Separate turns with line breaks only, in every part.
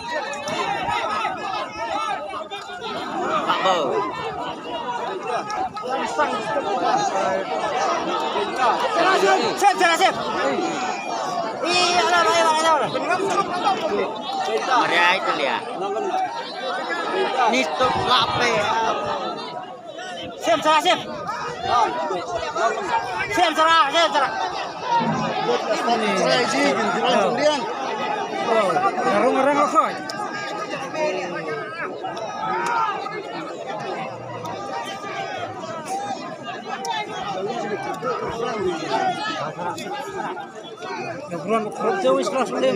Pak Bo. Sip. Iya, Maria itu lihat. Nistuk lape. Sip. Sip serah.
Crazy, kemudian.
Ngarung lokal. Nagron jauh ikhlas belum.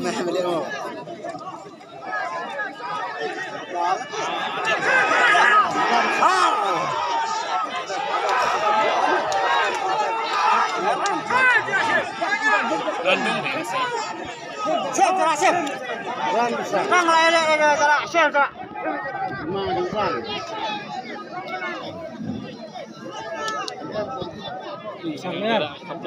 Sip. Rang lele jarak sel jarak. Sangat.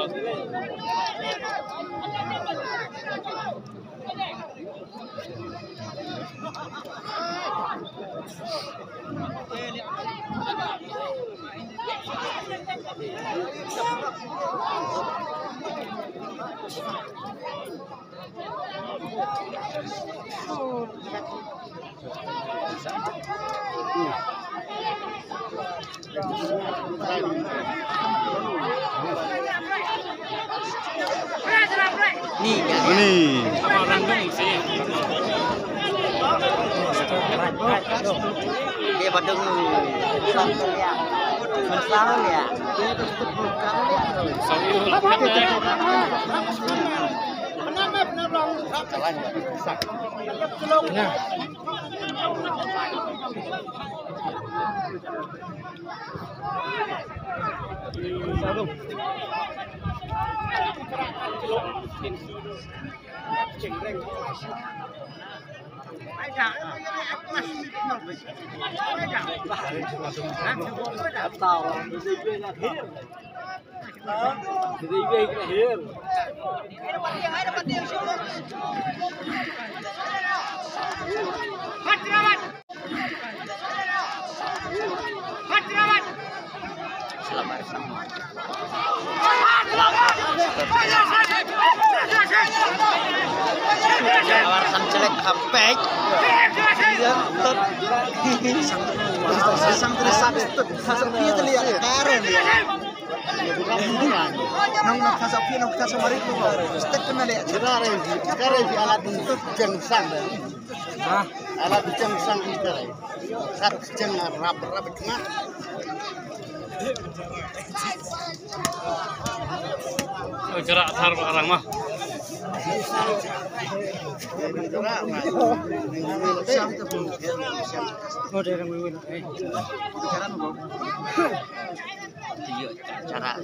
Ini. Dia badung Mensalah ya. Kawasan jelek hampek. Sang tersat sang dia terlihat keren ya. Nang kasapi nang kasamari ko. Stek na lihat. Keren di alat untuk jengsang. Alat jengsang keren. Sat jeng rap kena.
Jarak tar orang mah.
Cara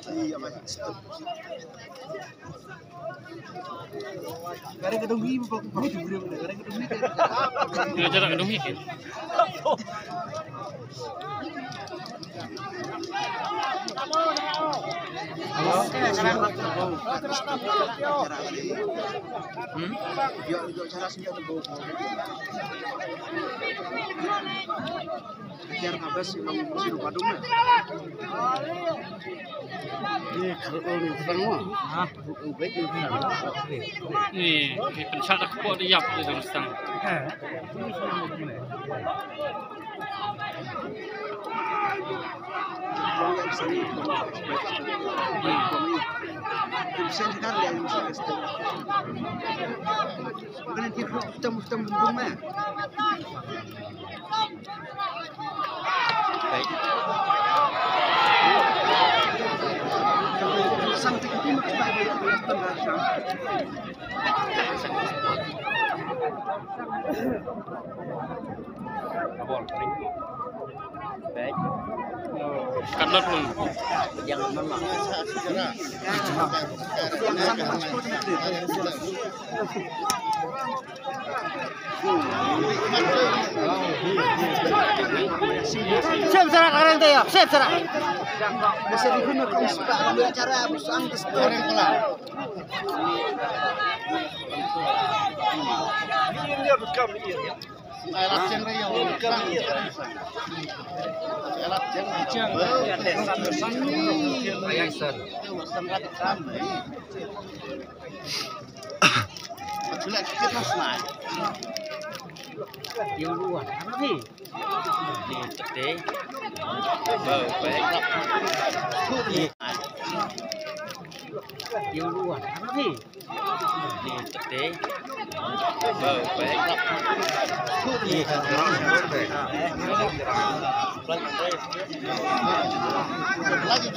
biar ngabas memang sirup padungnya. Ini kalau ini semua. Baik
Ini pencet aku buat diap di dalam stang.
Bisa sekali yang bisa kesel. Bukan dia hitam bunga. Baik. Sampai ke timur kita baik.
Kadar pun.
Jangan menolak. Siap serak keren teh ya. Siap serak. Bisa digunakan sebagai cara busang ke Alat jeng raya sang. Alat jeng jeng. Bila kita senang.
Yêu luôn nó gì
Đi thực tế. Phải
yêu luôn nó gì
đi thực tế. Phải
Lagi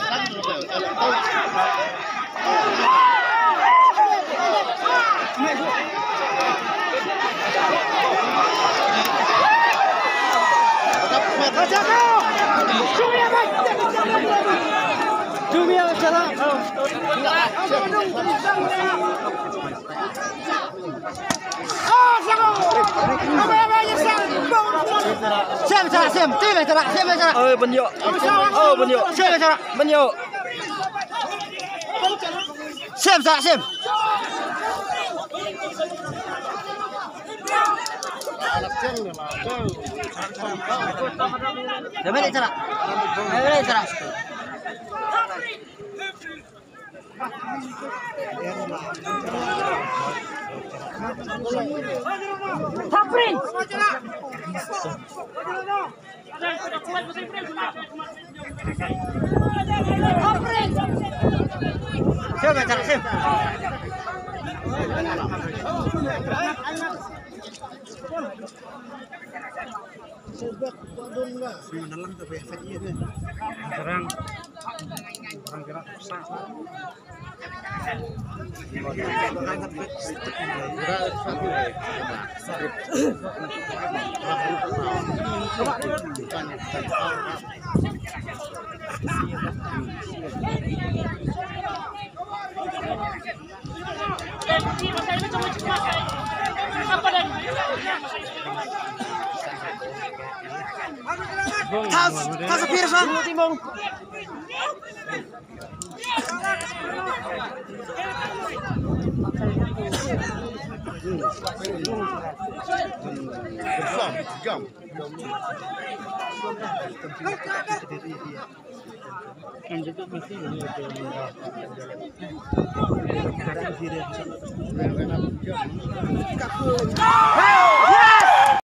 bên nhựa. Bên nhựa. Bên nhựa.
xem. Đây cara.
Taprin.
Xem cara, xem.
orang gerak besar
Tas Pierce Timong. Jam.
yang juga mesti
Hey!